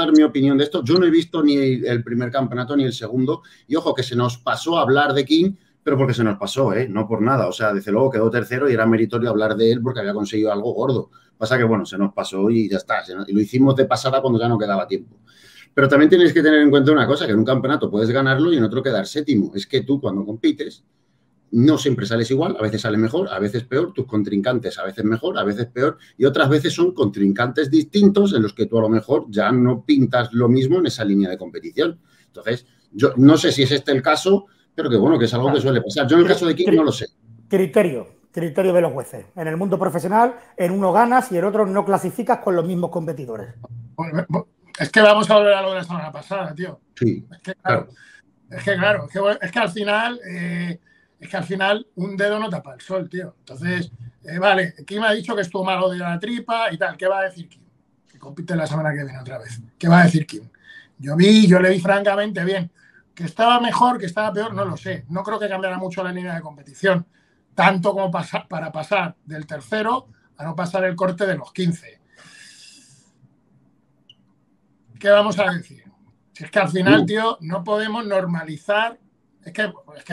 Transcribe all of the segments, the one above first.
dar mi opinión de esto. Yo no he visto ni el primer campeonato ni el segundo. Y ojo, que se nos pasó a hablar de King, pero porque se nos pasó, no por nada. O sea, desde luego quedó tercero y era meritorio hablar de él porque había conseguido algo gordo. Pasa que, bueno, se nos pasó y ya está. Y lo hicimos de pasada cuando ya no quedaba tiempo. Pero también tienes que tener en cuenta una cosa, que en un campeonato puedes ganarlo y en otro quedar séptimo. Es que tú cuando compites no siempre sales igual, a veces sales mejor, a veces peor, tus contrincantes a veces mejor, a veces peor, y otras veces son contrincantes distintos en los que tú a lo mejor ya no pintas lo mismo en esa línea de competición. Entonces, yo no sé si es este el caso, pero que bueno, que es algo que suele pasar. Yo en el caso de King no lo sé. Criterio de los jueces. En el mundo profesional, en uno ganas y en otro no clasificas con los mismos competidores. Es que vamos a volver a lo de la semana pasada, tío. Sí, es que al final un dedo no tapa el sol, tío. Entonces, vale, Kim ha dicho que estuvo malo de la tripa y tal. ¿Qué va a decir Kim? Que compite la semana que viene otra vez. ¿Qué va a decir Kim? Yo le vi francamente bien. Que estaba mejor, que estaba peor, no lo sé. No creo que cambiara mucho la línea de competición. Tanto como para pasar del tercero a no pasar el corte de los 15. ¿Qué vamos a decir? Si es que al final, tío, no podemos normalizar. Es que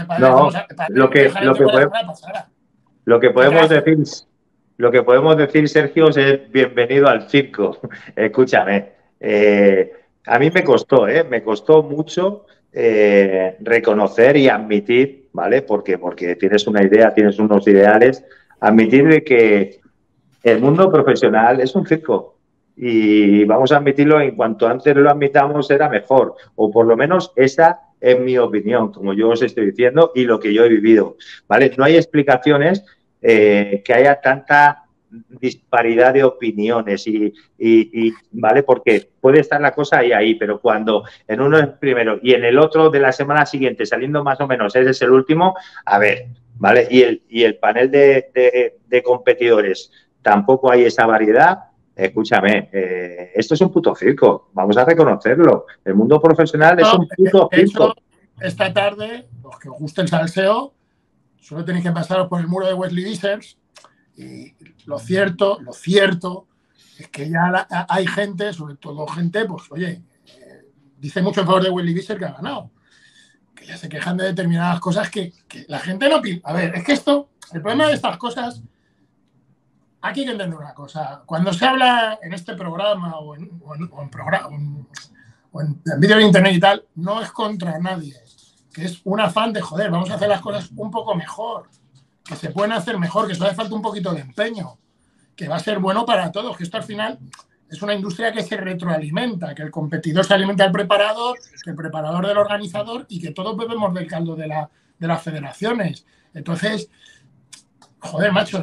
lo que podemos decir, Sergio, es bienvenido al circo. Escúchame, a mí me costó mucho reconocer y admitir, ¿vale? Porque tienes una idea, tienes unos ideales, admitir de que el mundo profesional es un circo. Y vamos a admitirlo, en cuanto antes lo admitamos era mejor, o por lo menos esa es mi opinión, como yo os estoy diciendo y lo que yo he vivido, ¿vale? No hay explicaciones que haya tanta disparidad de opiniones y ¿vale? Porque puede estar la cosa ahí, pero cuando en uno es primero y en el otro de la semana siguiente saliendo más o menos ese es el último, a ver, ¿vale? Y el panel de competidores tampoco hay esa variedad. Escúchame, esto es un puto circo, vamos a reconocerlo. El mundo profesional es un puto circo. Esta tarde, los que os guste el salseo, solo tenéis que pasaros por el muro de Wesley Vissers y lo cierto es que ya hay gente, sobre todo gente, pues oye, dice mucho en favor de Wesley Vissers que ha ganado, que ya se quejan de determinadas cosas que la gente no pide. A ver, es que el problema de estas cosas. Aquí hay que entender una cosa. Cuando se habla en este programa o en vídeo de internet y tal, no es contra nadie. Que es un afán de, joder, vamos a hacer las cosas un poco mejor. Que se pueden hacer mejor, que solo hace falta un poquito de empeño. Que va a ser bueno para todos. Que esto al final es una industria que se retroalimenta. Que el competidor se alimenta del preparador, que el preparador del organizador y que todos bebemos del caldo de las federaciones. Entonces, joder, macho,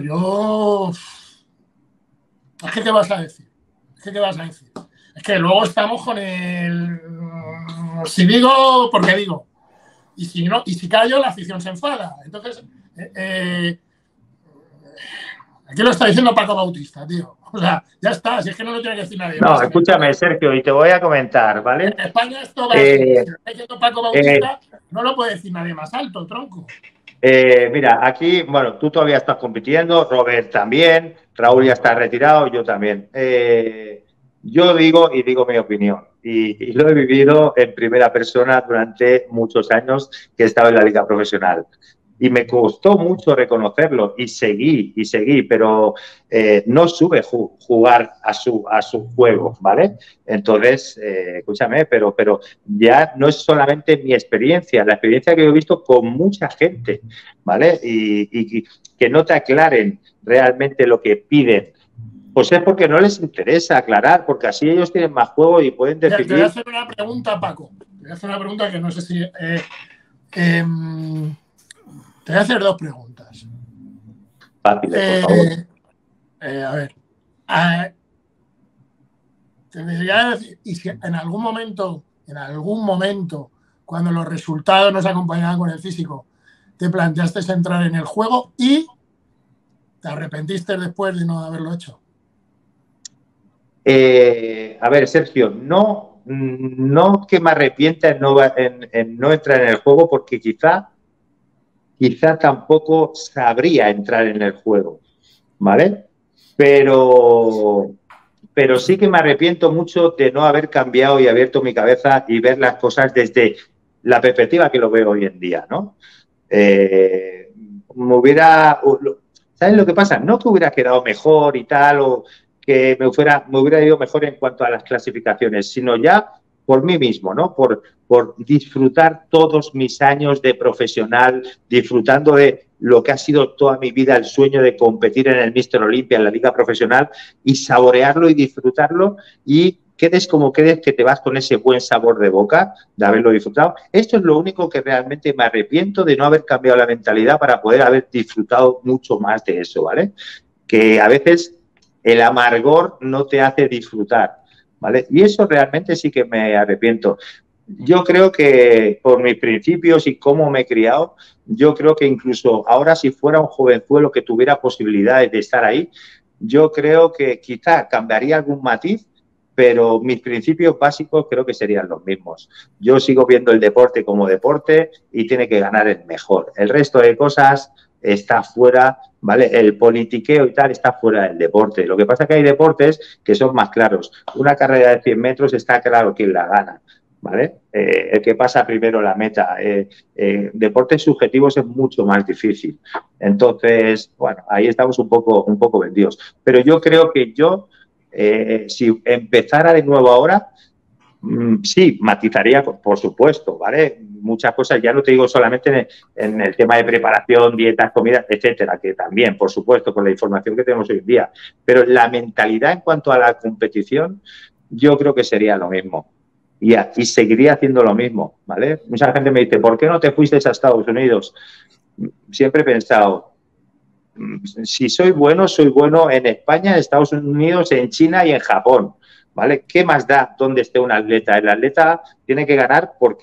es que, ¿qué vas a decir? Es que luego estamos con el... Si digo, porque digo. Y si no, y si callo, la afición se enfada. Entonces, aquí lo está diciendo Paco Bautista, tío. O sea, ya está, si es que no lo tiene que decir nadie. No, escúchame, Sergio, y te voy a comentar, ¿vale? En España esto va si lo está diciendo Paco Bautista, no lo puede decir nadie más alto, tronco. Mira, aquí, bueno, tú todavía estás compitiendo, Robert también, Raúl ya está retirado, yo también. Yo digo mi opinión y lo he vivido en primera persona durante muchos años que he estado en la liga profesional. Y me costó mucho reconocerlo y seguí, pero no supe jugar a su juego, ¿vale? Entonces, escúchame, pero ya no es solamente mi experiencia, la experiencia que yo he visto con mucha gente, ¿vale? Y que no te aclaren realmente lo que piden. Pues es porque no les interesa aclarar, porque así ellos tienen más juego y pueden decidir. Te voy a hacer una pregunta, Paco. Te voy a hacer una pregunta que no sé si... te voy a hacer dos preguntas. Fáciles, por favor. A ver. Te debería decir, y si en algún momento, cuando los resultados nos acompañaban con el físico, te planteaste entrar en el juego y te arrepentiste después de no haberlo hecho. A ver, Sergio, no que me arrepienta en no entrar en el juego, porque quizá tampoco sabría entrar en el juego, ¿vale? Pero pero sí que me arrepiento mucho de no haber cambiado y abierto mi cabeza y ver las cosas desde la perspectiva que lo veo hoy en día, ¿no? ¿Sabes lo que pasa? No que hubiera quedado mejor y tal, o que me hubiera ido mejor en cuanto a las clasificaciones, sino ya por mí mismo, ¿no? Por disfrutar todos mis años de profesional, disfrutando de lo que ha sido toda mi vida el sueño de competir en el Míster Olympia, en la liga profesional, y saborearlo y disfrutarlo, y quedes como quedes, que te vas con ese buen sabor de boca de haberlo disfrutado. Esto es lo único que realmente me arrepiento, de no haber cambiado la mentalidad para poder haber disfrutado mucho más de eso, ¿vale? Que a veces el amargor no te hace disfrutar, ¿vale? Y eso realmente sí que me arrepiento. Yo creo que por mis principios y cómo me he criado, yo creo que incluso ahora, si fuera un jovenzuelo que tuviera posibilidades de estar ahí, yo creo que quizá cambiaría algún matiz, pero mis principios básicos creo que serían los mismos. Yo sigo viendo el deporte como deporte y tiene que ganar el mejor. El resto de cosas está fuera, ¿vale? El politiqueo y tal está fuera del deporte. Lo que pasa es que hay deportes que son más claros. Una carrera de 100 metros está claro quién la gana, ¿vale? El que pasa primero la meta. Deportes subjetivos es mucho más difícil. Entonces, bueno, ahí estamos un poco vendidos. Pero yo creo que si empezara de nuevo ahora, sí, matizaría, por supuesto, ¿vale? Muchas cosas, ya no te digo solamente en el tema de preparación, dietas, comidas, etcétera, que también, por supuesto, con la información que tenemos hoy en día. Pero la mentalidad en cuanto a la competición, yo creo que sería lo mismo. Y seguiría haciendo lo mismo, ¿vale? Mucha gente me dice, ¿por qué no te fuiste a Estados Unidos? Siempre he pensado, si soy bueno en España, en Estados Unidos, en China y en Japón, ¿vale? ¿Qué más da dónde esté un atleta? El atleta tiene que ganar por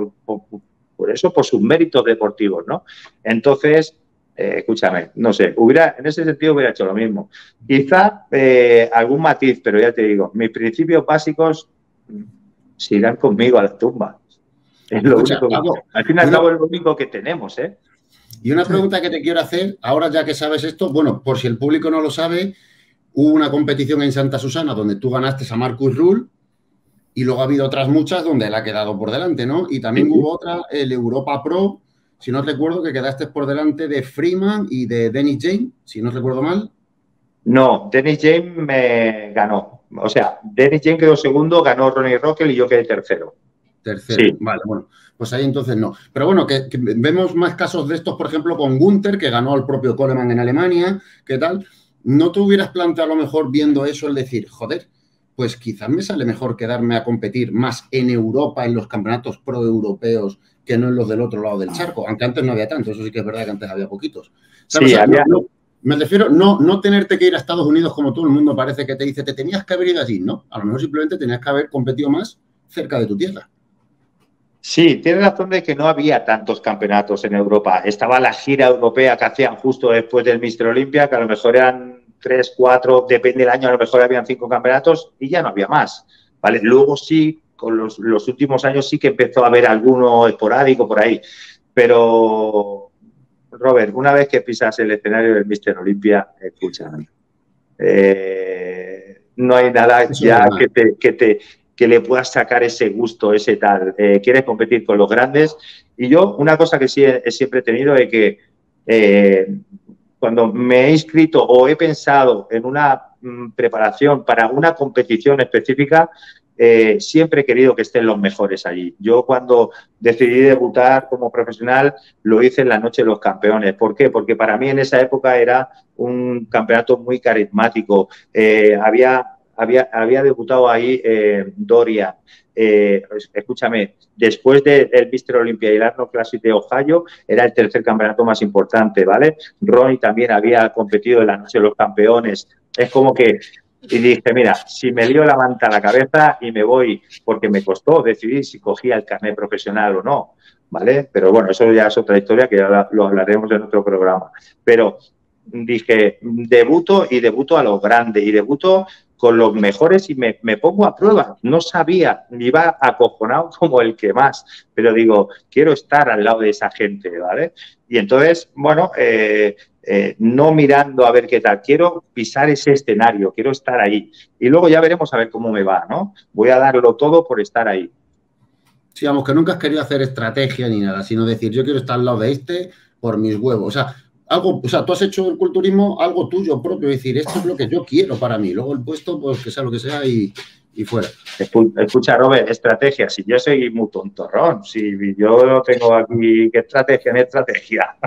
sus méritos deportivos, ¿no? Entonces, escúchame, no sé, en ese sentido hubiera hecho lo mismo. Quizá algún matiz, pero ya te digo, mis principios básicos se irán conmigo a la tumba. Es lo único que, al fin y al cabo es lo único que tenemos, ¿eh? Y una pregunta que te quiero hacer, ahora ya que sabes esto, bueno, por si el público no lo sabe, hubo una competición en Santa Susana donde tú ganaste a Marcus Ruhl y luego ha habido otras muchas donde él ha quedado por delante, ¿no? Y también hubo otra, el Europa Pro, si no recuerdo, que quedaste por delante de Freeman y de Dennis James, si no recuerdo mal. No, Dennis James me ganó. O sea, Dennis James quedó segundo, ganó Ronnie Rockel y yo quedé tercero. Sí. Vale, bueno, pues ahí entonces no. Pero bueno, que vemos más casos de estos, por ejemplo, con Gunther, que ganó al propio Coleman en Alemania, ¿qué tal? ¿No te hubieras planteado a lo mejor viendo eso el decir, joder, pues quizás me sale mejor quedarme a competir más en Europa, en los campeonatos proeuropeos, que no en los del otro lado del charco? Aunque antes no había tanto, eso sí que es verdad que antes había poquitos. ¿Sabes? Sí, había... me refiero, no tenerte que ir a Estados Unidos como todo el mundo parece que te dice, te tenías que haber ido allí, ¿no? A lo mejor simplemente tenías que haber competido más cerca de tu tierra. Sí, tienes razón de que no había tantos campeonatos en Europa. Estaba la gira europea que hacían justo después del Míster Olympia, que a lo mejor eran 3, 4, depende del año, a lo mejor habían 5 campeonatos y ya no había más, ¿vale? Luego sí, con los últimos años sí que empezó a haber alguno esporádico por ahí. Pero, Robert, una vez que pisas el escenario del Míster Olympia, escúchame, no hay nada ya que le puedas sacar ese gusto, ese tal. Quieres competir con los grandes. Y yo, una cosa que sí siempre he tenido es que cuando me he inscrito o he pensado en una preparación para una competición específica, siempre he querido que estén los mejores allí. Yo cuando decidí debutar como profesional lo hice en la Noche de los Campeones. ¿Por qué? Porque para mí en esa época era un campeonato muy carismático. Había debutado ahí Dorian. Escúchame, después del Míster Olympia y el Arnold Classic de Ohio, era el tercer campeonato más importante, ¿vale? Ronnie también había competido en la Noche de los Campeones. Es como que, y dije, mira, si me lío la manta a la cabeza y me voy, porque me costó decidir si cogía el carnet profesional o no, ¿vale? Pero bueno, eso ya es otra historia que ya lo hablaremos en otro programa. Pero dije, debuto a lo grande y debuto con los mejores y me pongo a prueba. No sabía, iba acojonado como el que más, pero digo, quiero estar al lado de esa gente, ¿vale? Y entonces, bueno, no mirando a ver qué tal. Quiero pisar ese escenario, quiero estar ahí. Y luego ya veremos a ver cómo me va, ¿no? Voy a darlo todo por estar ahí. Sí, vamos, que nunca has querido hacer estrategia ni nada, sino decir, yo quiero estar al lado de este por mis huevos. O sea, tú has hecho el culturismo algo tuyo propio, es decir, esto es lo que yo quiero para mí. Luego el puesto, pues que sea lo que sea y fuera. Escucha, Robert, estrategia. Si yo soy muy tontorrón, si yo no tengo aquí qué estrategia ni estrategia.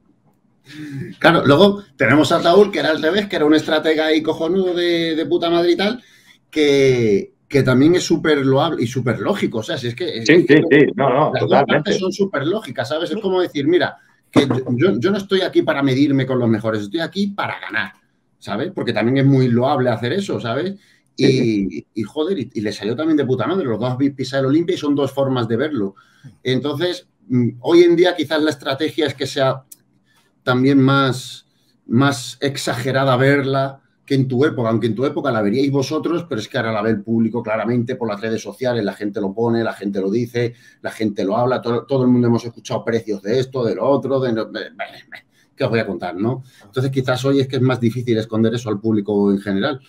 Claro, luego tenemos a Raúl, que era al revés, que era un estratega ahí cojonudo de puta madre y tal, que también es súper loable y súper lógico. O sea, si es que... Sí, no, las totalmente. dos partes son súper lógicas, ¿sabes? Es como decir, mira, que yo no estoy aquí para medirme con los mejores, estoy aquí para ganar, ¿sabes? Porque también es muy loable hacer eso, ¿sabes? Y joder, y le salió también de puta madre. Los dos habéis pisado el Olimpia y son dos formas de verlo. Entonces, hoy en día quizás la estrategia es que sea también más exagerada verla que en tu época, aunque en tu época la veríais vosotros, pero es que ahora la ve el público claramente por las redes sociales, la gente lo pone, la gente lo dice, la gente lo habla, todo el mundo hemos escuchado precios de esto, de lo otro, ¿qué os voy a contar, no? Entonces quizás hoy es que es más difícil esconder eso al público en general.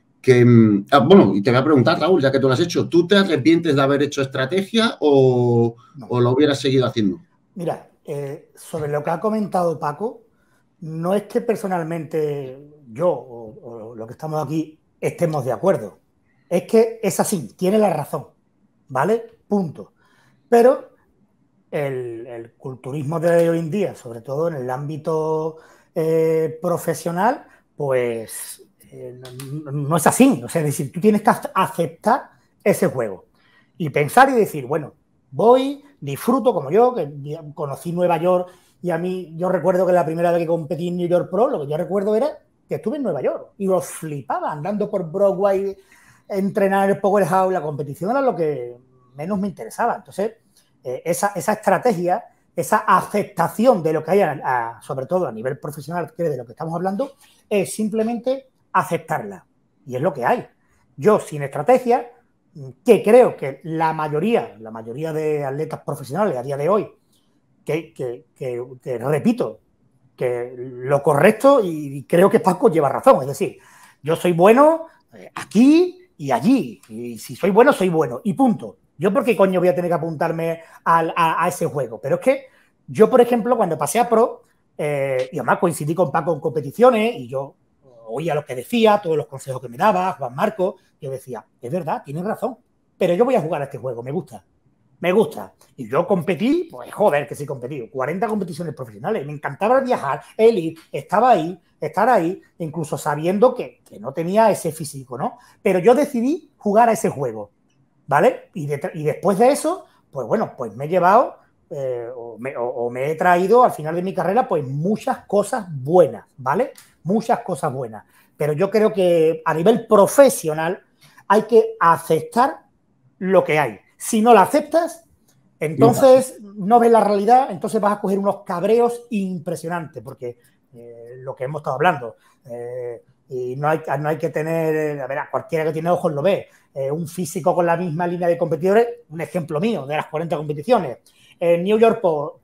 Bueno, y te voy a preguntar, Raúl, ya que tú lo has hecho, ¿tú te arrepientes de haber hecho estrategia o lo hubieras seguido haciendo? Mira, sobre lo que ha comentado Paco, no es que personalmente yo o lo que estamos aquí estemos de acuerdo. Es que es así, tiene la razón, ¿vale? Punto. Pero el culturismo de hoy en día, sobre todo en el ámbito profesional, pues no es así. O sea, es decir, tú tienes que aceptar ese juego y pensar y decir, bueno, voy, disfruto como yo, que conocí Nueva York y a mí, yo recuerdo que la primera vez que competí en New York Pro, lo que yo recuerdo era que estuve en Nueva York y los flipaba andando por Broadway, entrenar en el Powerhouse, la competición era lo que menos me interesaba. Entonces, esa estrategia, esa aceptación de lo que hay, sobre todo a nivel profesional, que es de lo que estamos hablando, es simplemente aceptarla. Y es lo que hay. Yo, sin estrategia, que creo que la mayoría de atletas profesionales a día de hoy, que repito, que lo correcto, y creo que Paco lleva razón, es decir, yo soy bueno aquí y allí, y si soy bueno, y punto. ¿Yo por qué coño voy a tener que apuntarme a ese juego? Pero es que yo, por ejemplo, cuando pasé a Pro, y además coincidí con Paco en competiciones, y yo oía lo que decía, todos los consejos que me daba, Juan Marco, yo decía, es verdad, tienes razón, pero yo voy a jugar a este juego, me gusta. Y yo competí, pues joder, que sí competí, 40 competiciones profesionales, me encantaba viajar, estar ahí, incluso sabiendo que no tenía ese físico, ¿no? Pero yo decidí jugar a ese juego, ¿vale? Y después de eso, pues bueno, pues me he llevado o me he traído al final de mi carrera pues muchas cosas buenas, ¿vale? Muchas cosas buenas. Pero yo creo que a nivel profesional hay que aceptar lo que hay. Si no la aceptas, entonces no ves la realidad, entonces vas a coger unos cabreos impresionantes, porque lo que hemos estado hablando, y no hay que tener, a ver, cualquiera que tiene ojos lo ve, un físico con la misma línea de competidores, un ejemplo mío de las 40 competiciones, New York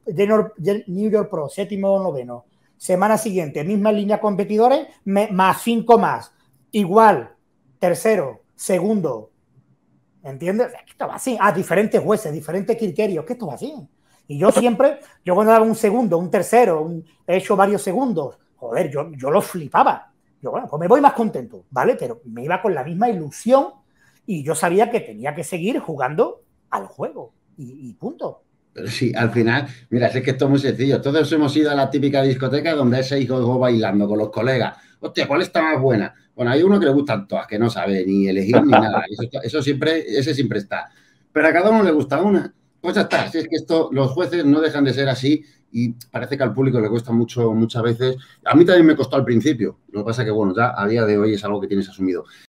Pro, séptimo o noveno, semana siguiente, misma línea de competidores, más 5 más, igual, tercero, segundo, ¿entiendes? Esto va así, a diferentes jueces, diferentes criterios, que esto va así. Y yo cuando daba un segundo, un tercero, he hecho varios segundos, joder, yo lo flipaba. Yo, bueno, pues me voy más contento, ¿vale? Pero me iba con la misma ilusión y yo sabía que tenía que seguir jugando al juego y punto. Pero sí, al final, mira, es que esto es muy sencillo. Todos hemos ido a la típica discoteca donde ese hijo bailando con los colegas. Hostia, ¿cuál está más buena? Bueno, hay uno que le gustan todas, que no sabe ni elegir ni nada. Ese siempre está. Pero a cada uno le gusta una. Pues ya está. Si es que los jueces no dejan de ser así y parece que al público le cuesta mucho muchas veces. A mí también me costó al principio. Lo que pasa es que, bueno, ya a día de hoy es algo que tienes asumido.